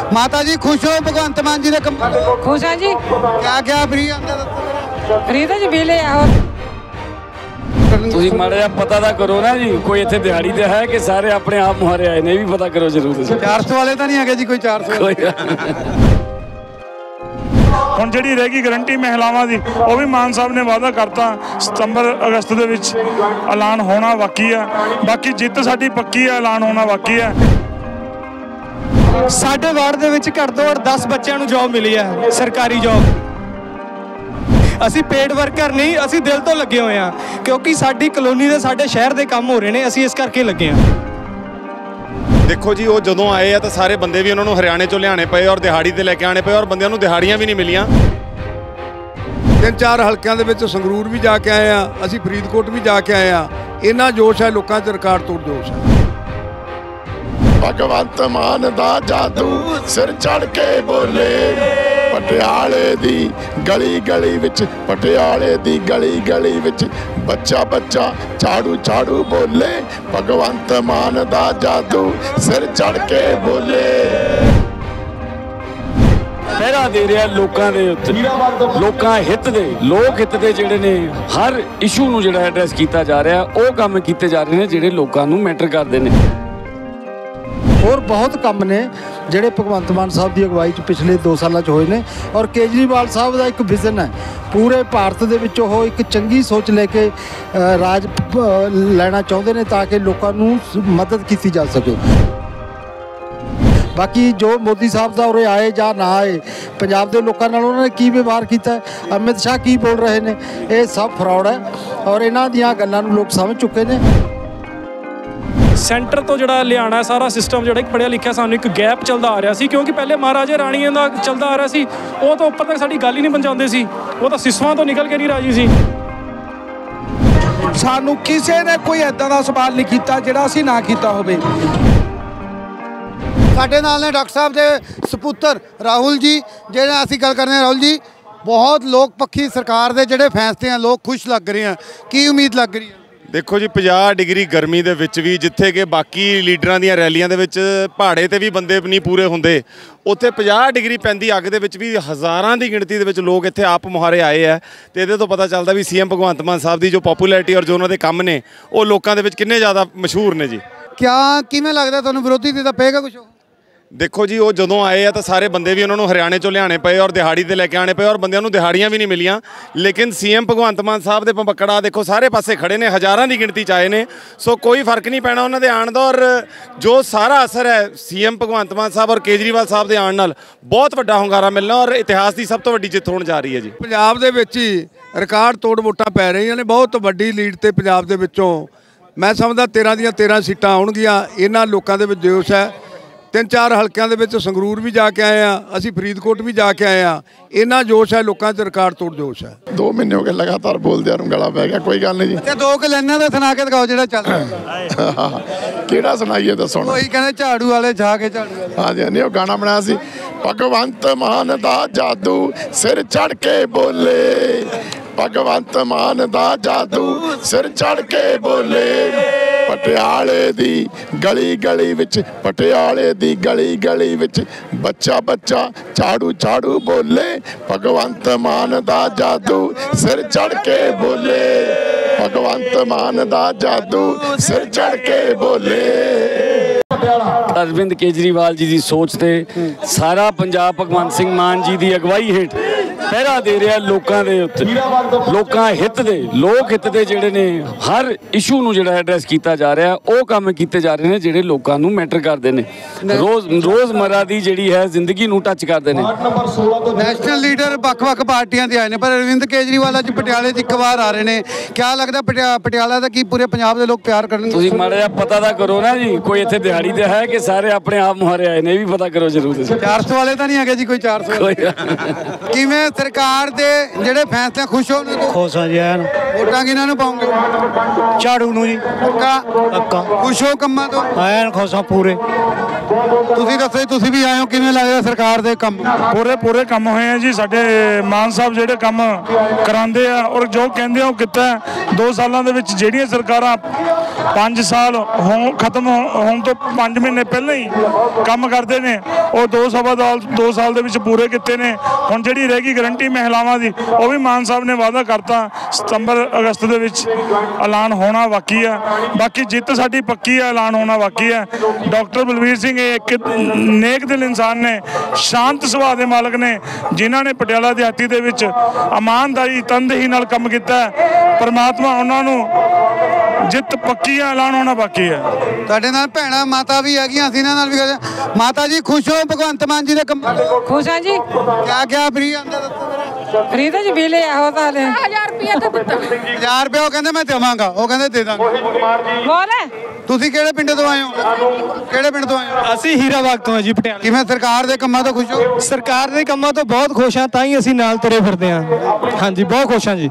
माता जी खुश हो भगवंत मान जी ने खुश है जी। क्या क्या फ्री फ्री तो जी बिल आओ ਤੁਸੀਂ ਮਾੜਾ ਜਿਹਾ ਪਤਾ ਤਾਂ ਕਰੋ ਨਾ ਜੀ, ਕੋਈ ਇੱਥੇ ਦਿਹਾੜੀ ਤੇ ਹੈ ਕਿ ਸਾਰੇ ਆਪਣੇ ਆਪ ਮੁਹਾਰੇ ਆਏ ਨੇ, ਇਹ ਵੀ ਪਤਾ ਕਰੋ ਜ਼ਰੂਰ। 400 ਵਾਲੇ ਤਾਂ ਨਹੀਂ ਹੈਗੇ ਜੀ ਕੋਈ 400 ਹੁਣ ਜਿਹੜੀ ਰਹਿ ਗਈ ਗਰੰਟੀ ਮਹਿਲਾਵਾਂ ਦੀ, ਉਹ ਵੀ ਮਾਨ ਸਾਹਿਬ ਨੇ ਵਾਅਦਾ ਕਰਤਾ ਸਤੰਬਰ ਅਗਸਤ ਦੇ ਵਿੱਚ ਐਲਾਨ ਹੋਣਾ ਬਾਕੀ ਆ। ਬਾਕੀ ਜਿੱਤ ਸਾਡੀ ਪੱਕੀ ਆ, ਐਲਾਨ ਹੋਣਾ ਬਾਕੀ ਆ। ਸਾਡੇ ਵਾਰਡ ਦੇ ਵਿੱਚ ਘੱਟ ਤੋਂ ਘੱਟ 10 ਬੱਚਿਆਂ ਨੂੰ ਜੌਬ ਮਿਲੀ ਹੈ, ਸਰਕਾਰੀ ਜੌਬ। ਅਸੀਂ ਪੇਡ ਵਰਕਰ ਨਹੀਂ, ਅਸੀਂ ਦਿਲ ਤੋਂ ਲੱਗੇ ਹੋਏ ਹਾਂ, ਕਿਉਂਕਿ ਸਾਡੀ ਕਲੋਨੀ ਦੇ ਸਾਡੇ ਸ਼ਹਿਰ ਦੇ ਕੰਮ ਹੋ ਰਹੇ ਨੇ, ਅਸੀਂ ਇਸ ਕਰਕੇ ਲੱਗੇ ਹਾਂ। ਦੇਖੋ ਜੀ, ਉਹ ਜਦੋਂ ਆਏ ਆ ਤਾਂ ਸਾਰੇ ਬੰਦੇ ਵੀ ਉਹਨਾਂ ਨੂੰ ਹਰਿਆਣੇ ਚੋਂ ਲਿਆਣੇ ਪਏ ਔਰ ਦਿਹਾੜੀ ਤੇ ਲੈ ਕੇ ਆਣੇ ਪਏ, ਔਰ ਬੰਦਿਆਂ ਨੂੰ ਦਿਹਾੜੀਆਂ ਵੀ ਨਹੀਂ ਮਿਲੀਆਂ। 3-4 ਹਲਕਿਆਂ ਦੇ ਵਿੱਚ ਸੰਗਰੂਰ ਵੀ ਜਾ ਕੇ ਆਏ ਆ, ਅਸੀਂ ਫਰੀਦਕੋਟ ਵੀ ਜਾ ਕੇ ਆਏ ਆ। ਇੰਨਾ ਜੋਸ਼ ਹੈ ਲੋਕਾਂ 'ਚ, ਰਿਕਾਰਡ ਤੋੜ ਜੋਸ਼ ਹੈ। ਭਗਵੰਤ ਮਾਨ ਦਾ ਜਾਦੂ ਸਿਰ ਚੜ ਕੇ ਬੋਲੇ, ਪਟਿਆਲੇ ਦੀ ਗਲੀ ਗਲੀ ਵਿੱਚ, ਪਟਿਆਲੇ ਦੀ ਗਲੀ ਗਲੀ ਵਿੱਚ ਬੱਚਾ ਬੱਚਾ ਝਾੜੂ ਝਾੜੂ ਬੋਲੇ, ਭਗਵੰਤ ਮਾਨ ਦਾ ਜਾਦੂ ਸਿਰ ਚੜ ਕੇ ਬੋਲੇ। ਪਹਿਰਾ ਦੇ ਰਿਹਾ ਲੋਕਾਂ ਦੇ ਉੱਤੇ, ਲੋਕਾਂ ਹਿੱਤ ਦੇ, ਲੋਕ ਹਿੱਤ ਦੇ ਜਿਹੜੇ ਨੇ ਹਰ ਇਸ਼ੂ ਨੂੰ ਜਿਹੜਾ ਐਡਰੈਸ ਕੀਤਾ ਜਾ ਰਿਹਾ, ਉਹ ਕੰਮ ਕੀਤੇ ਜਾ ਰਹੇ ਨੇ ਜਿਹੜੇ ਲੋਕਾਂ ਨੂੰ ਮੈਟਰ ਕਰਦੇ ਨੇ। ਹੋਰ ਬਹੁਤ ਕੰਮ ਨੇ ਜਿਹੜੇ ਭਗਵੰਤ ਮਾਨ ਸਾਹਿਬ ਦੀ ਅਗਵਾਈ 'ਚ ਪਿਛਲੇ 2 ਸਾਲਾਂ 'ਚ ਹੋਏ ਨੇ, ਔਰ ਕੇਜਰੀਵਾਲ ਸਾਹਿਬ ਦਾ ਇੱਕ ਵਿਜ਼ਨ ਹੈ ਪੂਰੇ ਭਾਰਤ ਦੇ ਵਿੱਚ। ਉਹ ਇੱਕ ਚੰਗੀ ਸੋਚ ਲੈ ਕੇ ਰਾਜ ਲੈਣਾ ਚਾਹੁੰਦੇ ਨੇ ਤਾਂ ਕਿ ਲੋਕਾਂ ਨੂੰ ਮਦਦ ਕੀਤੀ ਜਾ ਸਕੇ। ਬਾਕੀ ਜੋ ਮੋਦੀ ਸਾਹਿਬ ਦਾ ਉਰੇ ਆਏ ਜਾਂ ਨਾ ਆਏ, ਪੰਜਾਬ ਦੇ ਲੋਕਾਂ ਨਾਲ ਉਹਨਾਂ ਨੇ ਕੀ ਵਿਵਹਾਰ ਕੀਤਾ, ਅਮਿਤ ਸ਼ਾਹ ਕੀ ਬੋਲ ਰਹੇ ਨੇ, ਇਹ ਸਭ ਫਰਾਡ ਹੈ ਔਰ ਇਹਨਾਂ ਦੀਆਂ ਗੱਲਾਂ ਨੂੰ ਲੋਕ ਸਮਝ ਚੁੱਕੇ ਨੇ। ਸੈਂਟਰ ਤੋਂ ਜਿਹੜਾ ਲਿਆਉਣਾ ਸਾਰਾ ਸਿਸਟਮ, ਜਿਹੜਾ ਇੱਕ ਪੜ੍ਹਿਆ ਲਿਖਿਆ ਸਾਨੂੰ ਇੱਕ ਗੈਪ ਚੱਲਦਾ ਆ ਰਿਹਾ ਸੀ, ਕਿਉਂਕਿ ਪਹਿਲੇ ਮਹਾਰਾਜਾ ਰਾਣੀਆਂ ਦਾ ਚੱਲਦਾ ਆ ਰਿਹਾ ਸੀ, ਉਹ ਤਾਂ ਉੱਪਰ ਤੱਕ ਸਾਡੀ ਗੱਲ ਹੀ ਨਹੀਂ ਪਹੁੰਚਾਉਂਦੇ ਸੀ, ਉਹ ਤਾਂ ਸਿਸਵਾਂ ਤੋਂ ਨਿਕਲ ਕੇ ਨਹੀਂ ਰਾਜੀ ਸੀ। ਸਾਨੂੰ ਕਿਸੇ ਨੇ ਕੋਈ ਐਦਾਂ ਦਾ ਸਵਾਲ ਨਹੀਂ ਕੀਤਾ ਜਿਹੜਾ ਅਸੀਂ ਨਾ ਕੀਤਾ ਹੋਵੇ। ਸਾਡੇ ਨਾਲ ਨੇ ਡਾਕਟਰ ਸਾਹਿਬ ਦੇ ਸੁਪੁੱਤਰ ਰਾਹੁਲ ਜੀ, ਜਿਹੜਾ ਅਸੀਂ ਗੱਲ ਕਰਨੇ ਰਾਹੁਲ ਜੀ, ਬਹੁਤ ਲੋਕ ਪੱਖੀ ਸਰਕਾਰ ਦੇ ਜਿਹੜੇ ਫੈਸਲੇ ਆ, ਲੋਕ ਖੁਸ਼ ਲੱਗ ਰਹੇ ਆ, ਕੀ ਉਮੀਦ ਲੱਗ ਰਹੀ ਹੈ? ਦੇਖੋ ਜੀ, 50 ਡਿਗਰੀ ਗਰਮੀ ਦੇ ਵਿੱਚ ਵੀ, ਜਿੱਥੇ ਕਿ ਬਾਕੀ ਲੀਡਰਾਂ ਦੀਆਂ ਰੈਲੀਆਂ ਦੇ ਵਿੱਚ ਪਹਾੜੇ ਤੇ ਵੀ ਬੰਦੇ ਨਹੀਂ ਪੂਰੇ ਹੁੰਦੇ, ਉੱਥੇ 50 ਡਿਗਰੀ ਪੈਂਦੀ ਅੱਗ ਦੇ ਵਿੱਚ ਵੀ ਹਜ਼ਾਰਾਂ ਦੀ ਗਿਣਤੀ ਦੇ ਵਿੱਚ ਲੋਕ ਇੱਥੇ ਆਪ ਮੁਹਾਰੇ ਆਏ ਆ। ਤੇ ਇਹਦੇ ਤੋਂ ਪਤਾ ਚੱਲਦਾ ਵੀ ਸੀਐਮ ਭਗਵੰਤ ਮਾਨ ਸਾਹਿਬ ਦੀ ਜੋ ਪੋਪੂਲੈਰਿਟੀ ਔਰ ਜੋ ਉਹਨਾਂ ਦੇ ਕੰਮ ਨੇ, ਉਹ ਲੋਕਾਂ ਦੇ ਵਿੱਚ ਕਿੰਨੇ ਜ਼ਿਆਦਾ ਮਸ਼ਹੂਰ ਨੇ ਜੀ। ਕਿਵੇਂ ਲੱਗਦਾ ਤੁਹਾਨੂੰ, ਵਿਰੋਧੀ ਤੇ ਤਾਂ ਪਏਗਾ ਕੁਛ? ਦੇਖੋ ਜੀ, ਉਹ ਜਦੋਂ ਆਏ ਆ ਤਾਂ ਸਾਰੇ ਬੰਦੇ ਵੀ ਉਹਨਾਂ ਨੂੰ ਹਰਿਆਣੇ ਚੋਂ ਲਿਆਣੇ ਪਏ ਔਰ ਦਿਹਾੜੀ ਤੇ ਲੈ ਕੇ ਆਣੇ ਪਏ, ਔਰ ਬੰਦਿਆਂ ਨੂੰ ਦਿਹਾੜੀਆਂ ਵੀ ਨਹੀਂ ਮਿਲੀਆਂ। ਲੇਕਿਨ ਸੀਐਮ ਭਗਵੰਤ ਮਾਨ ਸਾਹਿਬ ਦੇ ਭੰਬਕੜਾ ਦੇਖੋ ਸਾਰੇ ਪਾਸੇ ਖੜੇ ਨੇ, ਹਜ਼ਾਰਾਂ ਦੀ ਗਿਣਤੀ 'ਚ ਆਏ ਨੇ, ਸੋ ਕੋਈ ਫਰਕ ਨਹੀਂ ਪੈਣਾ ਉਹਨਾਂ ਦੇ ਆਉਣ ਦਾ। ਔਰ ਜੋ ਸਾਰਾ ਅਸਰ ਹੈ ਸੀਐਮ ਭਗਵੰਤ ਮਾਨ ਸਾਹਿਬ ਔਰ ਕੇਜਰੀਵਾਲ ਸਾਹਿਬ ਦੇ ਆਉਣ ਨਾਲ, ਬਹੁਤ ਵੱਡਾ ਹੁੰਗਾਰਾ ਮਿਲਣਾ ਔਰ ਇਤਿਹਾਸ ਦੀ ਸਭ ਤੋਂ ਵੱਡੀ ਜਿੱਤ ਹੋਣ ਜਾ ਰਹੀ ਹੈ ਜੀ। ਪੰਜਾਬ ਦੇ ਵਿੱਚ ਹੀ ਰਿਕਾਰਡ ਤੋੜ ਵੋਟਾਂ ਪੈ ਰਹੀਆਂ ਨੇ, ਬਹੁਤ ਵੱਡੀ ਲੀਡ ਤੇ ਪੰਜਾਬ ਦੇ ਵਿੱਚੋਂ ਮੈਂ ਸਮਝਦਾ 13 ਦੀਆਂ 13 ਸੀਟਾਂ ਆਉਣਗੀਆਂ। ਇਹਨਾਂ ਲੋਕਾਂ ਦੇ ਵਿੱਚ ਜੋਸ਼ ਹੈ। 3-4 ਹਲਕਿਆਂ ਦੇ ਵਿੱਚ ਸੰਗਰੂਰ ਵੀ ਜਾ ਕੇ ਆਏ ਆ, ਅਸੀਂ ਫਰੀਦਕੋਟ ਵੀ ਜਾ ਕੇ ਆਏ ਆ। ਇੰਨਾ ਜੋਸ਼ ਹੈ ਲੋਕਾਂ 'ਚ, ਰਿਕਾਰਡ ਤੋੜ ਜੋਸ਼ ਹੈ। 2 ਮਹੀਨੇ ਹੋ ਗਏ ਲਗਾਤਾਰ ਬੋਲਦਿਆਂ ਨੂੰ ਗਲਾ ਪੈ ਗਿਆ। ਕੋਈ ਗੱਲ ਨਹੀਂ ਜੀ, ਤੇ 2 ਲਾਈਨਾਂ ਦਾ ਸੁਣਾ ਕੇ ਦਿਖਾਓ ਜਿਹੜਾ ਚੱਲ ਰਿਹਾ। ਕਿਹੜਾ ਸੁਣਾਈਏ ਦੱਸੋ? ਉਹੀ ਕਹਿੰਦੇ ਝਾੜੂ ਵਾਲੇ ਜਾ ਕੇ ਝਾੜੂ ਵਾਲੇ। ਹਾਂਜੀ ਨਹੀਂ, ਉਹ ਗਾਣਾ ਬਣਾਇਆ ਸੀ, ਭਗਵੰਤ ਮਾਨ ਦਾ ਜਾਦੂ ਸਿਰ ਚੜ ਕੇ ਬੋਲੇ, ਭਗਵੰਤ ਮਾਨ ਦਾ ਜਾਦੂ ਸਿਰ ਚੜ ਕੇ ਬੋਲੇ, ਪਟਿਆਲੇ ਦੀ ਗਲੀ ਗਲੀ ਵਿੱਚ, ਪਟਿਆਲੇ ਦੀ ਗਲੀ ਗਲੀ ਵਿੱਚ ਬੱਚਾ ਬੱਚਾ ਝਾੜੂ ਝਾੜੂ ਬੋਲੇ, ਭਗਵੰਤ ਮਾਨ ਦਾ ਜਾਦੂ ਸਿਰ ਚੜ ਕੇ ਬੋਲੇ, ਭਗਵੰਤ ਮਾਨ ਦਾ ਜਾਦੂ ਸਿਰ ਚੜ ਕੇ ਬੋਲੇ। ਅਰਵਿੰਦ ਕੇਜਰੀਵਾਲ ਜੀ ਦੀ ਸੋਚ ਤੇ ਸਾਰਾ ਪੰਜਾਬ ਭਗਵੰਤ ਸਿੰਘ ਮਾਨ ਜੀ ਦੀ ਅਗਵਾਈ ਹੇਠ ਪਹਿਰਾ ਦੇ ਰਿਹਾ ਲੋਕਾਂ ਦੇ ਉੱਤੇ, ਲੋਕਾਂ ਹਿੱਤ ਦੇ, ਲੋਕ ਹਿੱਤ ਦੇ ਜਿਹੜੇ ਨੇ ਹਰ ਇਸ਼ੂ ਨੂੰ ਜਿਹੜਾ ਐਡਰੈਸ ਕੀਤਾ ਜਾ ਰਿਹਾ, ਉਹ ਕੰਮ ਕੀਤੇ ਜਾ ਰਹੇ ਨੇ ਜਿਹੜੇ ਲੋਕਾਂ ਨੂੰ ਮੈਟਰ ਕਰਦੇ ਨੇ, ਰੋਜ਼ਮਰਾ ਦੀ ਜਿਹੜੀ ਹੈ ਜ਼ਿੰਦਗੀ ਨੂੰ ਟੱਚ ਕਰਦੇ ਨੇ। ਨੈਸ਼ਨਲ ਲੀਡਰ ਵੱਖ-ਵੱਖ ਪਾਰਟੀਆਂ ਦੇ ਆਏ ਨੇ, ਪਰ ਅਰਵਿੰਦ ਕੇਜਰੀਵਾਲ ਅੱਜ ਪਟਿਆਲੇ 'ਚ ਇੱਕ ਵਾਰ ਆ ਰਹੇ ਨੇ। ਕਿਆ ਲੱਗਦਾ ਪਟਿਆਲਾ ਦਾ ਕੀ ਪੂਰੇ ਪੰਜਾਬ ਦੇ ਲੋਕ ਪਿਆਰ ਕਰਨਗੇ? ਤੁਸੀਂ ਮਾੜਾ ਜਿਹਾ ਪਤਾ ਤਾਂ ਕਰੋ ਨਾ ਜੀ, ਕੋਈ ਇੱਥੇ ਦਿਹਾੜੀ ਤੇ ਹੈ ਕਿ ਸਾਰੇ ਆਪਣੇ ਆਪ ਮੁਹਾਰੇ ਆਏ ਨੇ, ਇਹ ਵੀ ਪਤਾ ਕਰੋ ਜ਼ਰੂਰ। 400 ਵਾਲੇ ਤਾਂ ਨਹੀਂ ਹੈਗੇ ਜੀ ਕੋਈ 400? ਕਿਵੇਂ ਸਰਕਾਰ ਦੇ ਜਿਹੜੇ ਫੈਸਲੇ ਖੁਸ਼ ਹੋ? ਖੁਸ਼ ਹਾਂ ਜੀ। ਵੋਟਾਂ ਕਿਹਨਾਂ ਨੂੰ ਪਾਉਂਗੇ? ਝਾੜੂ ਨੂੰ ਜੀ। ਪੱਕਾ ਖੁਸ਼ ਹੋ ਕੰਮਾਂ ਤੋਂ? ਐਨ ਖੁਸ਼ ਹਾਂ ਪੂਰੇ। ਤੁਸੀਂ ਦੱਸੋ, ਤੁਸੀਂ ਵੀ ਆਏ ਹੋ, ਕਿਵੇਂ ਲੱਗਦਾ ਸਰਕਾਰ ਦੇ ਕੰਮ? ਪੂਰੇ ਕੰਮ ਹੋਏ ਆ ਜੀ। ਸਾਡੇ ਮਾਨ ਸਾਹਿਬ ਜਿਹੜੇ ਕੰਮ ਕਰਾਉਂਦੇ ਆ ਔਰ ਜੋ ਕਹਿੰਦੇ ਆ ਉਹ ਕੀਤਾ। 2 ਸਾਲਾਂ ਦੇ ਵਿੱਚ ਜਿਹੜੀਆਂ ਸਰਕਾਰਾਂ 5 ਸਾਲ ਖਤਮ ਹੋਣ ਤੋਂ 5 ਮਹੀਨੇ ਪਹਿਲਾਂ ਹੀ ਕੰਮ ਕਰਦੇ ਨੇ ਉਹ 2 ਸਾਲ ਦੇ ਵਿੱਚ ਪੂਰੇ ਕੀਤੇ ਨੇ। ਹੁਣ ਜਿਹੜੀ ਰਹਿ ਗਈ ਗਰੰਟੀ ਮਹਿਲਾਵਾਂ ਦੀ ਉਹ ਵੀ ਮਾਨ ਸਾਹਿਬ ਨੇ ਵਾਅਦਾ ਕਰਤਾ ਸਤੰਬਰ ਅਗਸਤ ਦੇ ਵਿੱਚ ਐਲਾਨ ਹੋਣਾ ਬਾਕੀ ਆ। ਬਾਕੀ ਜਿੱਤ ਸਾਡੀ ਪੱਕੀ ਆ, ਐਲਾਨ ਹੋਣਾ ਬਾਕੀ ਹੈ। ਡਾਕਟਰ ਬਲਵੀਰ ਸਿੰਘ ਇੱਕ ਨੇਕ ਦਿਲ ਇਨਸਾਨ ਨੇ, ਸ਼ਾਂਤ ਸੁਭਾਅ ਦੇ ਮਾਲਕ ਨੇ, ਜਿਨ੍ਹਾਂ ਨੇ ਪਟਿਆਲਾ ਦਿਹਾਤੀ ਦੇ ਵਿੱਚ ਇਮਾਨਦਾਰੀ ਤਨਦੇਹੀ ਨਾਲ ਕੰਮ ਕੀਤਾ। ਪਰਮਾਤਮਾ ਉਹਨਾਂ ਨੂੰ ਜਿੱਤ ਪੱਕੀ ਆ, ਐਲਾਨ ਹੋਣਾ ਬਾਕੀ ਹੈ। ਤੁਹਾਡੇ ਨਾਲ ਭੈਣਾਂ ਮਾਤਾ ਵੀ ਹੈਗੀਆਂ, ਅਸੀਂ ਇਹਨਾਂ ਨਾਲ ਵੀ ਗੱਲ। ਮਾਤਾ ਜੀ ਖੁਸ਼ ਹੋ ਭਗਵੰਤ ਮਾਨ ਜੀ ਦੇ ਕੰਮ? ਖੁਸ਼ ਹਾਂ ਜੀ। ਕਿਆ ਫ੍ਰੀ ਆਂਦਾ ਦੱਸੋ ਮੇਰਾ? ਫ੍ਰੀ ਤਾਂ ਜੀ ਬਿੱਲ ਆਇਆ ਤਾਂ ਹਲੇ 1000 ਰੁਪਏ ਤਾਂ ਦਿੱਤਾ। 1000 ਰੁਪਏ ਉਹ ਕਹਿੰਦੇ ਮੈਂ ਦੇਵਾਂਗਾ, ਉਹ ਕਹਿੰਦੇ ਦੇ ਦਾਂਗਾ। ਬੋਲ ਤੁਸੀਂ ਕਿਹੜੇ ਪਿੰਡ ਤੋਂ ਆਏ ਹੋ? ਕਿਹੜੇ ਪਿੰਡ ਤੋਂ ਆਏ ਹੋ? ਅਸੀਂ ਹੀਰਾਬਾਗ ਤੋਂ ਹਾਂ ਜੀ, ਪਟਿਆਲਾ। ਕਿਵੇਂ ਸਰਕਾਰ ਦੇ ਕੰਮਾਂ ਤੋਂ ਖੁਸ਼ ਹੋ? ਸਰਕਾਰ ਦੇ ਕੰਮਾਂ ਤੋਂ ਬਹੁਤ ਖੁਸ਼ ਹਾਂ, ਤਾਂ ਹੀ ਅਸੀਂ ਨਾਲ ਤੁਰੇ ਫਿਰਦੇ ਹਾਂ। ਹਾਂਜੀ, ਬਹੁਤ ਖੁਸ਼ ਹਾਂ ਜੀ।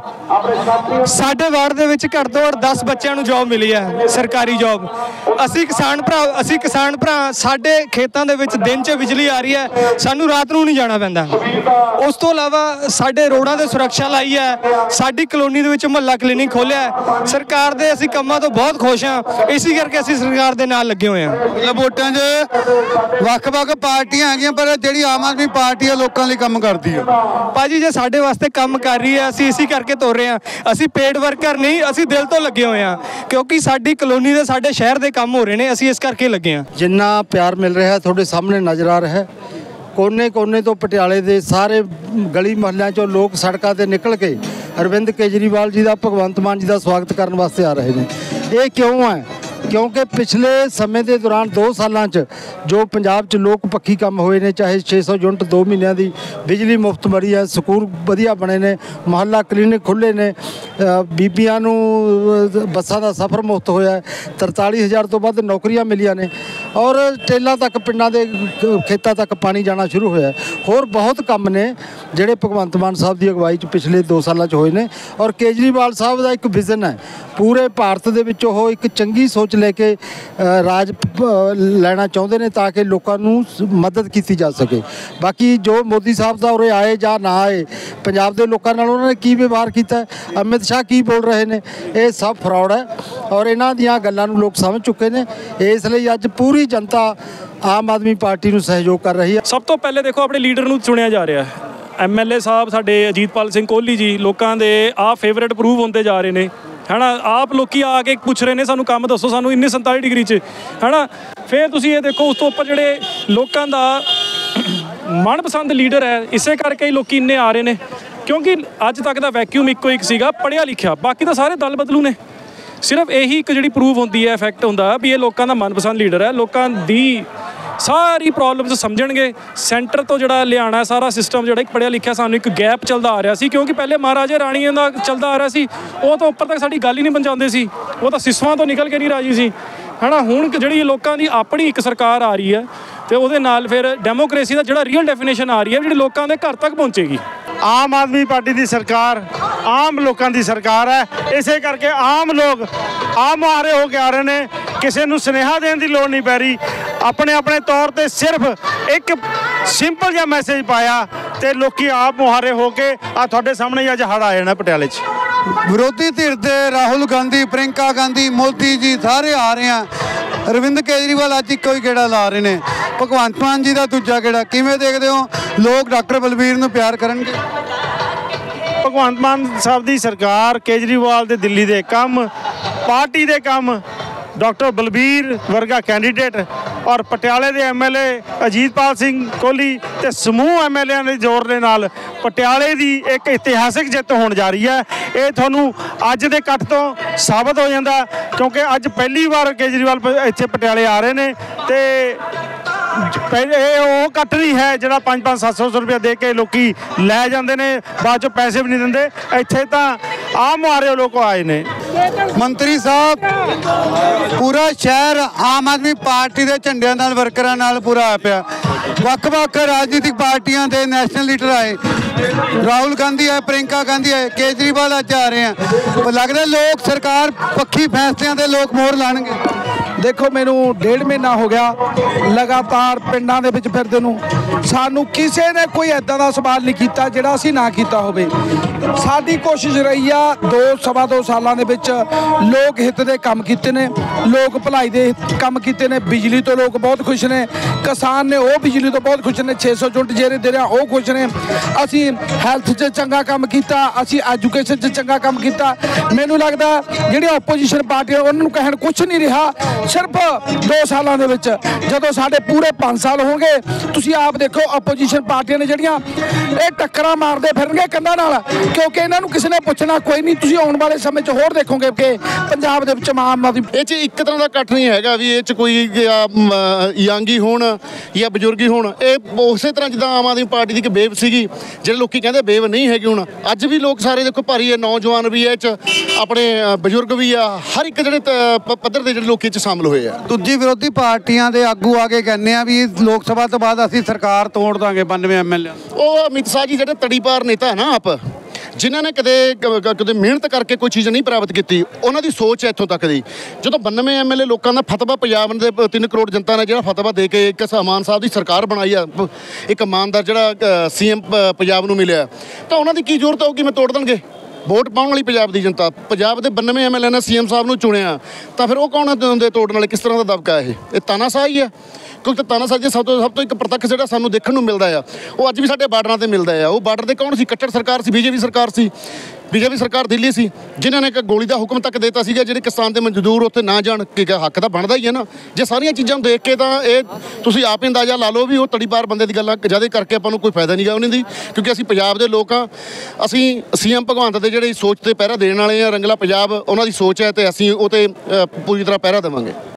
ਸਾਡੇ ਵਾਰਡ ਦੇ ਵਿੱਚ ਘੱਟ ਤੋਂ ਘੱਟ 10 ਬੱਚਿਆਂ ਨੂੰ ਜੌਬ ਮਿਲੀ ਹੈ, ਸਰਕਾਰੀ ਜੌਬ। ਅਸੀਂ ਕਿਸਾਨ ਭਰਾ ਸਾਡੇ ਖੇਤਾਂ ਦੇ ਵਿੱਚ ਦਿਨ 'ਚ ਬਿਜਲੀ ਆ ਰਹੀ ਹੈ, ਸਾਨੂੰ ਰਾਤ ਨੂੰ ਨਹੀਂ ਜਾਣਾ ਪੈਂਦਾ। ਉਸ ਤੋਂ ਇਲਾਵਾ ਸਾਡੇ ਰੋਡਾਂ ਦੇ ਸੁਰੱਖਿਆ ਲਾਈ ਹੈ, ਸਾਡੀ ਕਲੋਨੀ ਦੇ ਵਿੱਚ ਮੁਹੱਲਾ ਕਲੀਨਿਕ ਖੋਲ੍ਹਿਆ। ਸਰਕਾਰ ਦੇ ਅਸੀਂ ਕੰਮਾਂ ਤੋਂ ਬਹੁਤ ਖੁਸ਼ ਹਾਂ, ਇਸੇ ਕਰਕੇ ਅਸੀਂ ਸਰਕਾਰ ਦੇ ਨਾਲ ਲੱਗੇ ਹੋਏ ਹਾਂ। ਮਤਲਬ ਵੋਟਾਂ 'ਚ ਵੱਖ-ਵੱਖ ਪਾਰਟੀਆਂ ਹੈਗੀਆਂ, ਪਰ ਜਿਹੜੀ ਆਮ ਆਦਮੀ ਪਾਰਟੀ ਆ ਲੋਕਾਂ ਲਈ ਕੰਮ ਕਰਦੀ ਆ। ਭਾਜੀ ਜੇ ਸਾਡੇ ਵਾਸਤੇ ਕੰਮ ਕਰ ਰਹੀ ਹੈ, ਅਸੀਂ ਇਸੇ ਕਰਕੇ ਤੋਰ ਰਹੇ ਹਾਂ। ਅਸੀਂ ਪੇਡ ਵਰਕਰ ਨਹੀਂ, ਅਸੀਂ ਦਿਲ ਤੋਂ ਲੱਗੇ ਹੋਏ ਹਾਂ, ਕਿਉਂਕਿ ਸਾਡੀ ਕਲੋਨੀ ਦੇ ਸਾਡੇ ਸ਼ਹਿਰ ਦੇ ਕੰਮ ਹੋ ਰਹੇ ਨੇ, ਅਸੀਂ ਇਸ ਕਰਕੇ ਲੱਗੇ ਹਾਂ। ਜਿੰਨਾ ਪਿਆਰ ਮਿਲ ਰਿਹਾ ਤੁਹਾਡੇ ਸਾਹਮਣੇ ਨਜ਼ਰ ਆ ਰਿਹਾ ਹੈ। ਕੋਨੇ-ਕੋਨੇ ਤੋਂ ਪਟਿਆਲੇ ਦੇ ਸਾਰੇ ਗਲੀ ਮੁਹੱਲਿਆਂ 'ਚੋਂ ਲੋਕ ਸੜਕਾਂ ਤੇ ਨਿਕਲ ਕੇ ਅਰਵਿੰਦ ਕੇਜਰੀਵਾਲ ਜੀ ਦਾ, ਭਗਵੰਤ ਮਾਨ ਜੀ ਦਾ ਸਵਾਗਤ ਕਰਨ ਵਾਸਤੇ ਆ ਰਹੇ ਨੇ। ਇਹ ਕਿਉਂ ਹੈ? ਕਿਉਂਕਿ ਪਿਛਲੇ ਸਮੇਂ ਦੇ ਦੌਰਾਨ 2 ਸਾਲਾਂ 'ਚ ਜੋ ਪੰਜਾਬ 'ਚ ਲੋਕ ਪੱਖੀ ਕੰਮ ਹੋਏ ਨੇ, ਚਾਹੇ 600 ਯੂਨਿਟ 2 ਮਹੀਨਿਆਂ ਦੀ ਬਿਜਲੀ ਮੁਫਤ ਮਿਲੀ ਹੈ, ਸਕੂਲ ਵਧੀਆ ਬਣੇ ਨੇ, ਮੁਹੱਲਾ ਕਲੀਨਿਕ ਖੁੱਲ੍ਹੇ ਨੇ, ਬੀਬੀਆਂ ਨੂੰ ਬੱਸਾਂ ਦਾ ਸਫ਼ਰ ਮੁਫਤ ਹੋਇਆ, 43,000 ਤੋਂ ਵੱਧ ਨੌਕਰੀਆਂ ਮਿਲੀਆਂ ਨੇ, ਔਰ ਟੇਲਾਂ ਤੱਕ, ਪਿੰਡਾਂ ਦੇ ਖੇਤਾਂ ਤੱਕ ਪਾਣੀ ਜਾਣਾ ਸ਼ੁਰੂ ਹੋਇਆ। ਹੋਰ ਬਹੁਤ ਕੰਮ ਨੇ ਜਿਹੜੇ ਭਗਵੰਤ ਮਾਨ ਸਾਹਿਬ ਦੀ ਅਗਵਾਈ 'ਚ ਪਿਛਲੇ 2 ਸਾਲਾਂ 'ਚ ਹੋਏ ਨੇ। ਔਰ ਕੇਜਰੀਵਾਲ ਸਾਹਿਬ ਦਾ ਇੱਕ ਵਿਜ਼ਨ ਹੈ, ਪੂਰੇ ਭਾਰਤ ਦੇ ਵਿੱਚ ਉਹ ਇੱਕ ਚੰਗੀ ਸੋਚ ਲੈ ਕੇ ਰਾਜ ਲੈਣਾ ਚਾਹੁੰਦੇ ਨੇ, ਤਾਂ ਕਿ ਲੋਕਾਂ ਨੂੰ ਮਦਦ ਕੀਤੀ ਜਾ ਸਕੇ। ਬਾਕੀ ਜੋ ਮੋਦੀ ਸਾਹਿਬ ਦਾ ਉਰੇ ਆਏ ਜਾਂ ਨਾ ਆਏ, ਪੰਜਾਬ ਦੇ ਲੋਕਾਂ ਨਾਲ ਉਹਨਾਂ ਨੇ ਕੀ ਵਿਵਹਾਰ ਕੀਤਾ, ਅਮਿਤ ਸ਼ਾਹ ਕੀ ਬੋਲ ਰਹੇ ਨੇ, ਇਹ ਸਭ ਫਰਾਡ ਹੈ ਔਰ ਇਹਨਾਂ ਦੀਆਂ ਗੱਲਾਂ ਨੂੰ ਲੋਕ ਸਮਝ ਚੁੱਕੇ ਨੇ। ਇਸ ਲਈ ਅੱਜ ਪੂਰੀ ਜਨਤਾ ਆਮ ਆਦਮੀ ਪਾਰਟੀ ਨੂੰ ਸਹਿਯੋਗ ਕਰ ਰਹੀ ਹੈ। ਸਭ ਤੋਂ ਪਹਿਲੇ ਦੇਖੋ ਆਪਣੇ ਲੀਡਰ ਨੂੰ ਚੁਣਿਆ ਜਾ ਰਿਹਾ ਹੈ। MLA ਸਾਹਿਬ ਸਾਡੇ ਅਜੀਤਪਾਲ ਸਿੰਘ ਕੋਹਲੀ ਜੀ ਲੋਕਾਂ ਦੇ ਆਪ ਫੇਵਰੇਟ ਪ੍ਰੂਵ ਹੁੰਦੇ ਜਾ ਰਹੇ ਨੇ, ਹੈ ਨਾ। ਆਪ ਲੋਕੀ ਆ ਕੇ ਪੁੱਛ ਰਹੇ ਨੇ ਸਾਨੂੰ ਕੰਮ ਦੱਸੋ, ਸਾਨੂੰ 47 ਡਿਗਰੀ 'ਚ, ਹੈ ਨਾ। ਫਿਰ ਤੁਸੀਂ ਇਹ ਦੇਖੋ ਉਸ ਤੋਂ ਉੱਪਰ ਜਿਹੜੇ ਲੋਕਾਂ ਦਾ ਮਨਪਸੰਦ ਲੀਡਰ ਹੈ, ਇਸੇ ਕਰਕੇ ਹੀ ਲੋਕੀ ਇੰਨੇ ਆ ਰਹੇ ਨੇ, ਕਿਉਂਕਿ ਅੱਜ ਤੱਕ ਦਾ ਵੈਕਿਊਮ ਇੱਕੋ ਇੱਕ ਸੀਗਾ, ਪੜ੍ਹਿਆ ਲਿਖਿਆ, ਬਾਕੀ ਤਾਂ ਸਾਰੇ ਦਲ ਬਦਲੂ ਨੇ। ਸਿਰਫ ਇਹੀ ਇੱਕ ਜਿਹੜੀ ਪ੍ਰੂਵ ਹੁੰਦੀ ਹੈ, ਫੈਕਟ ਹੁੰਦਾ ਵੀ ਇਹ ਲੋਕਾਂ ਦਾ ਮਨਪਸੰਦ ਲੀਡਰ ਹੈ। ਲੋਕਾਂ ਦੀ ਸਾਰੀ ਪ੍ਰੋਬਲਮਸ ਸਮਝਣਗੇ। ਸੈਂਟਰ ਤੋਂ ਜਿਹੜਾ ਲਿਆਉਣਾ ਸਾਰਾ ਸਿਸਟਮ, ਜਿਹੜਾ ਇੱਕ ਪੜ੍ਹਿਆ ਲਿਖਿਆ, ਸਾਨੂੰ ਇੱਕ ਗੈਪ ਚੱਲਦਾ ਆ ਰਿਹਾ ਸੀ, ਕਿਉਂਕਿ ਪਹਿਲੇ ਮਹਾਰਾਜਾ ਰਾਣੀਆਂ ਦਾ ਚੱਲਦਾ ਆ ਰਿਹਾ ਸੀ, ਉਹ ਤਾਂ ਉੱਪਰ ਤੱਕ ਸਾਡੀ ਗੱਲ ਹੀ ਨਹੀਂ ਪਹੁੰਚਾਉਂਦੇ ਸੀ, ਉਹ ਤਾਂ ਸਿਸਵਾਂ ਤੋਂ ਨਿਕਲ ਕੇ ਨਹੀਂ ਰਾਜੀ ਸੀ, ਹੈ ਨਾ। ਹੁਣ ਜਿਹੜੀ ਲੋਕਾਂ ਦੀ ਆਪਣੀ ਇੱਕ ਸਰਕਾਰ ਆ ਰਹੀ ਹੈ, ਤੇ ਉਹਦੇ ਨਾਲ ਫਿਰ ਡੈਮੋਕ੍ਰੇਸੀ ਦਾ ਜਿਹੜਾ ਰੀਅਲ ਡੈਫੀਨੇਸ਼ਨ ਆ ਰਹੀ ਹੈ, ਜਿਹੜੀ ਲੋਕਾਂ ਦੇ ਘਰ ਤੱਕ ਪਹੁੰਚੇਗੀ। ਆਮ ਆਦਮੀ ਪਾਰਟੀ ਦੀ ਸਰਕਾਰ ਆਮ ਲੋਕਾਂ ਦੀ ਸਰਕਾਰ ਹੈ, ਇਸੇ ਕਰਕੇ ਆਮ ਲੋਕ ਆਪ ਮੁਹਾਰੇ ਹੋ ਕੇ ਆ ਰਹੇ ਨੇ। ਕਿਸੇ ਨੂੰ ਸੁਨੇਹਾ ਦੇਣ ਦੀ ਲੋੜ ਨਹੀਂ ਪੈ ਰਹੀ, ਆਪਣੇ ਆਪਣੇ ਤੌਰ ਤੇ ਸਿਰਫ ਇੱਕ ਸਿੰਪਲ ਜਿਹਾ ਮੈਸੇਜ ਪਾਇਆ ਤੇ ਲੋਕੀ ਆਪ ਮੁਹਾਰੇ ਹੋ ਕੇ ਆ ਤੁਹਾਡੇ ਸਾਹਮਣੇ ਅੱਜ ਹੜ੍ਹ ਆਏ ਨੇ ਪਟਿਆਲੇ 'ਚ। ਵਿਰੋਧੀ ਧਿਰ ਦੇ ਰਾਹੁਲ ਗਾਂਧੀ, ਪ੍ਰਿੰਕਾ ਗਾਂਧੀ, ਮੋਦੀ ਜੀ ਸਾਰੇ ਆ ਰਹੇ ਆ। ਅਰਵਿੰਦ ਕੇਜਰੀਵਾਲ ਅੱਜ ਇੱਕੋ ਹੀ ਗੇੜਾ ਲਾ ਰਹੇ ਨੇ, ਭਗਵੰਤ ਮਾਨ ਜੀ ਦਾ ਦੂਜਾ ਗੇੜਾ। ਕਿਵੇਂ ਦੇਖਦੇ ਹੋ, ਲੋਕ ਡਾਕਟਰ ਬਲਬੀਰ ਨੂੰ ਪਿਆਰ ਕਰਨਗੇ? ਭਗਵੰਤ ਮਾਨ ਸਾਹਿਬ ਦੀ ਸਰਕਾਰ, ਕੇਜਰੀਵਾਲ ਦੇ ਦਿੱਲੀ ਦੇ ਕੰਮ, ਪਾਰਟੀ ਦੇ ਕੰਮ, ਡਾਕਟਰ ਬਲਬੀਰ ਵਰਗਾ ਕੈਂਡੀਡੇਟ ਔਰ ਪਟਿਆਲੇ ਦੇ MLA ਅਜੀਤਪਾਲ ਸਿੰਘ ਕੋਹਲੀ ਤੇ ਸਮੂਹ MLA ਦੇ ਜ਼ੋਰ ਦੇ ਨਾਲ ਪਟਿਆਲੇ ਦੀ ਇੱਕ ਇਤਿਹਾਸਿਕ ਜਿੱਤ ਹੋਣ ਜਾ ਰਹੀ ਹੈ। ਇਹ ਤੁਹਾਨੂੰ ਅੱਜ ਦੇ ਇਕੱਠ ਤੋਂ ਸਾਬਤ ਹੋ ਜਾਂਦਾ, ਕਿਉਂਕਿ ਅੱਜ ਪਹਿਲੀ ਵਾਰ ਕੇਜਰੀਵਾਲ ਇੱਥੇ ਪਟਿਆਲੇ ਆ ਰਹੇ ਨੇ ਤੇ ਇਹ ਉਹ ਇਕੱਠ ਨਹੀਂ ਹੈ ਜਿਹੜਾ 500-700 ਰੁਪਏ ਦੇ ਕੇ ਲੋਕੀ ਲੈ ਜਾਂਦੇ ਨੇ, ਬਾਅਦ ਚੋਂ ਪੈਸੇ ਵੀ ਨਹੀਂ ਦਿੰਦੇ। ਇੱਥੇ ਤਾਂ ਆਮ ਮੁਹਾਰੇ ਲੋਕ ਆਏ ਨੇ। ਮੰਤਰੀ ਸਾਹਿਬ, ਪੂਰਾ ਸ਼ਹਿਰ ਆਮ ਆਦਮੀ ਪਾਰਟੀ ਦੇ ਝੰਡਿਆਂ ਨਾਲ, ਵਰਕਰਾਂ ਨਾਲ ਪੂਰਾ ਆ ਪਿਆ। ਵੱਖ-ਵੱਖ ਰਾਜਨੀਤਿਕ ਪਾਰਟੀਆਂ ਦੇ ਨੈਸ਼ਨਲ ਲੀਡਰ ਆਏ, ਰਾਹੁਲ ਗਾਂਧੀ ਆਏ, ਪ੍ਰਿੰਕਾ ਗਾਂਧੀ ਆਏ, ਕੇਜਰੀਵਾਲ ਅੱਜ ਆ ਰਹੇ ਆ। ਲੱਗਦਾ ਲੋਕ ਸਰਕਾਰ ਪੱਖੀ ਫੈਸਲਿਆਂ ਦੇ ਲੋਕ ਮੋਹਰ ਲਾਣਗੇ। ਦੇਖੋ ਮੈਨੂੰ 1.5 ਮਹੀਨਾ ਹੋ ਗਿਆ ਲਗਾਤਾਰ ਪਿੰਡਾਂ ਦੇ ਵਿੱਚ ਫਿਰਦੇ ਨੂੰ। ਸਾਨੂੰ ਕਿਸੇ ਨੇ ਕੋਈ ਐਦਾਂ ਦਾ ਸਵਾਲ ਨਹੀਂ ਕੀਤਾ ਜਿਹੜਾ ਅਸੀਂ ਨਾ ਕੀਤਾ ਹੋਵੇ। ਸਾਡੀ ਕੋਸ਼ਿਸ਼ ਰਹੀ ਆ 2 ਸਾਲਾਂ ਦੇ ਵਿੱਚ ਲੋਕ ਹਿੱਤ ਦੇ ਕੰਮ ਕੀਤੇ ਨੇ, ਲੋਕ ਭਲਾਈ ਦੇ ਕੰਮ ਕੀਤੇ ਨੇ। ਬਿਜਲੀ ਤੋਂ ਲੋਕ ਬਹੁਤ ਖੁਸ਼ ਨੇ, ਕਿਸਾਨ ਨੇ ਉਹ ਬਿਜਲੀ ਤੋਂ ਬਹੁਤ ਖੁਸ਼ ਨੇ, 600 ਯੂਨਿਟ ਜਿਹੜੇ ਦੇ ਰਿਹਾ ਉਹ ਖੁਸ਼ ਨੇ। ਅਸੀਂ ਹੈਲਥ 'ਚ ਚੰਗਾ ਕੰਮ ਕੀਤਾ, ਅਸੀਂ ਐਜੂਕੇਸ਼ਨ 'ਚ ਚੰਗਾ ਕੰਮ ਕੀਤਾ। ਮੈਨੂੰ ਲੱਗਦਾ ਜਿਹੜੀਆਂ ਆਪੋਜੀਸ਼ਨ ਪਾਰਟੀਆਂ ਉਹਨਾਂ ਨੂੰ ਕਹਿਣ ਕੁਛ ਨਹੀਂ ਰਿਹਾ। ਸਿਰਫ 2 ਸਾਲਾਂ ਦੇ ਵਿੱਚ ਜਦੋਂ ਸਾਡੇ ਪੂਰੇ 5 ਸਾਲ ਹੋਣਗੇ, ਤੁਸੀਂ ਆਪ ਦੇਖੋ ਆਪੋਜੀਸ਼ਨ ਪਾਰਟੀਆਂ ਨੇ ਜਿਹੜੀਆਂ ਇਹ ਟੱਕਰਾਂ ਮਾਰਦੇ ਫਿਰਨਗੇ ਕੰਧਾਂ ਨਾਲ, ਕਿਉਂਕਿ ਇਹਨਾਂ ਨੂੰ ਕਿਸੇ ਨੇ ਪੁੱਛਣਾ ਕੋਈ ਨਹੀਂ। ਤੁਸੀਂ ਆਉਣ ਵਾਲੇ ਸਮੇਂ 'ਚ ਹੋਰ ਦੇਖੋਗੇ ਕਿ ਪੰਜਾਬ ਦੇ ਵਿੱਚ ਆਮ ਆਦਮੀ ਇਹ 'ਚ ਇੱਕ ਤਰ੍ਹਾਂ ਦਾ ਇਕੱਠ ਨਹੀਂ ਹੈਗਾ ਵੀ ਇਹ 'ਚ ਕੋਈ ਯੰਗੀ ਹੋਣ ਜਾਂ ਬਜ਼ੁਰਗੀ ਹੋਣ। ਇਹ ਉਸੇ ਤਰ੍ਹਾਂ ਜਿੱਦਾਂ ਆਮ ਆਦਮੀ ਪਾਰਟੀ ਦੀ ਇੱਕ ਵੇਵ ਸੀਗੀ, ਜਿਹੜੇ ਲੋਕੀ ਕਹਿੰਦੇ ਵੇਵ ਨਹੀਂ ਹੈਗੀ, ਹੁਣ ਅੱਜ ਵੀ ਲੋਕ ਸਾਰੇ ਦੇਖੋ ਭਾਰੀ ਹੈ, ਨੌਜਵਾਨ ਵੀ ਇਹ 'ਚ, ਆਪਣੇ ਬਜ਼ੁਰਗ ਵੀ ਆ, ਹਰ ਇੱਕ ਜਿਹੜੇ ਪੱਧਰ ਦੇ ਜਿਹੜੇ ਲੋਕੀ 'ਚ ਸ਼ਾਮਲ ਹੋਏ ਆ। ਦੂਜੀ ਵਿਰੋਧੀ ਪਾਰਟੀਆਂ ਦੇ ਆਗੂ ਆ ਕੇ ਕਹਿੰਦੇ ਆ ਵੀ ਲੋਕ ਸਭਾ ਤੋਂ ਬਾਅਦ ਅਸੀਂ ਸਰਕਾਰ ਤੋੜ ਦਾਂਗੇ 92 MLA। ਉਹ ਅਮਿਤ ਸ਼ਾਹ ਜੀ ਜਿਹੜੇ ਤੜੀਪਾਰ ਨੇਤਾ ਹੈ ਨਾ, ਆਪ ਜਿਨ੍ਹਾਂ ਨੇ ਕਦੇ ਮਿਹਨਤ ਕਰਕੇ ਕੋਈ ਚੀਜ਼ ਨਹੀਂ ਪ੍ਰਾਪਤ ਕੀਤੀ, ਉਹਨਾਂ ਦੀ ਸੋਚ ਹੈ ਇੱਥੋਂ ਤੱਕ ਦੀ। ਜਦੋਂ 92 MLA ਲੋਕਾਂ ਦਾ ਫਤਵਾ, ਪੰਜਾਬ ਦੇ 3 ਕਰੋੜ ਜਨਤਾ ਨੇ ਜਿਹੜਾ ਫਤਵਾ ਦੇ ਕੇ ਇੱਕ ਮਾਨ ਸਾਹਿਬ ਦੀ ਸਰਕਾਰ ਬਣਾਈ ਆ, ਇੱਕ ਇਮਾਨਦਾਰ ਜਿਹੜਾ CM ਪੰਜਾਬ ਨੂੰ ਮਿਲਿਆ, ਤਾਂ ਉਹਨਾਂ ਦੀ ਕੀ ਜ਼ਰੂਰਤ ਹੋਊਗੀ ਮੈਂ ਤੋੜ ਦੇਣਗੇ? ਵੋਟ ਪਾਉਣ ਵਾਲੀ ਪੰਜਾਬ ਦੀ ਜਨਤਾ, ਪੰਜਾਬ ਦੇ 92 MLA ਨੇ CM ਸਾਹਿਬ ਨੂੰ ਚੁਣਿਆ, ਤਾਂ ਫਿਰ ਉਹ ਕੌਣ ਹੁੰਦੇ ਤੋੜਨ ਵਾਲੇ? ਕਿਸ ਤਰ੍ਹਾਂ ਦਾ ਦਬਕਾ ਇਹ ਤਾਨਾਸ਼ਾਹੀ ਹੈ। ਕਿਉਂਕਿ ਤਾਨਾਸ਼ਾਹੀ ਦੇ ਸਭ ਤੋਂ ਇੱਕ ਪ੍ਰਤੱਖ ਜਿਹੜਾ ਸਾਨੂੰ ਦੇਖਣ ਨੂੰ ਮਿਲਦਾ ਆ, ਉਹ ਅੱਜ ਵੀ ਸਾਡੇ ਬਾਰਡਰਾਂ ਤੇ ਮਿਲਦਾ ਆ। ਉਹ ਬਾਰਡਰ ਤੇ ਕੌਣ ਸੀ? ਕੱਟੜ ਸਰਕਾਰ ਸੀ, BJP ਸਰਕਾਰ ਸੀ। BJP ਸਰਕਾਰ ਦਿੱਲੀ ਸੀ, ਜਿਨ੍ਹਾਂ ਨੇ ਇੱਕ ਗੋਲੀ ਦਾ ਹੁਕਮ ਤੱਕ ਦੇਤਾ ਸੀਗਾ ਜਿਹੜੇ ਕਿਸਾਨ ਦੇ ਮਜ਼ਦੂਰ ਉੱਥੇ ਨਾ ਜਾਣ। ਕਿ ਹੱਕ ਤਾਂ ਬਣਦਾ ਹੀ ਹੈ ਨਾ। ਜੇ ਸਾਰੀਆਂ ਚੀਜ਼ਾਂ ਨੂੰ ਦੇਖ ਕੇ ਤਾਂ ਇਹ ਤੁਸੀਂ ਆਪ ਹੀ ਅੰਦਾਜ਼ਾ ਲਾ ਲਓ ਵੀ ਉਹ ਤੜੀਪਾਰ ਬੰਦੇ ਦੀ ਗੱਲਾਂ ਜ਼ਿਆਦਾ ਕਰਕੇ ਆਪਾਂ ਨੂੰ ਕੋਈ ਫਾਇਦਾ ਨਹੀਂ ਗਾ ਉਹਨਾਂ ਦੀ, ਕਿਉਂਕਿ ਅਸੀਂ ਪੰਜਾਬ ਦੇ ਲੋਕ ਹਾਂ। ਅਸੀਂ CM ਭਗਵੰਤ ਦੇ ਜਿਹੜੀ ਸੋਚ ਤੇ ਪਹਿਰਾ ਦੇਣ ਵਾਲੇ ਆ, ਰੰਗਲਾ ਪੰਜਾਬ ਉਹਨਾਂ ਦੀ ਸੋਚ ਹੈ, ਤੇ ਅਸੀਂ ਉਹ ਤੇ ਪੂਰੀ ਤਰ੍ਹਾਂ ਪਹਿਰਾ ਦੇਵਾਂਗੇ।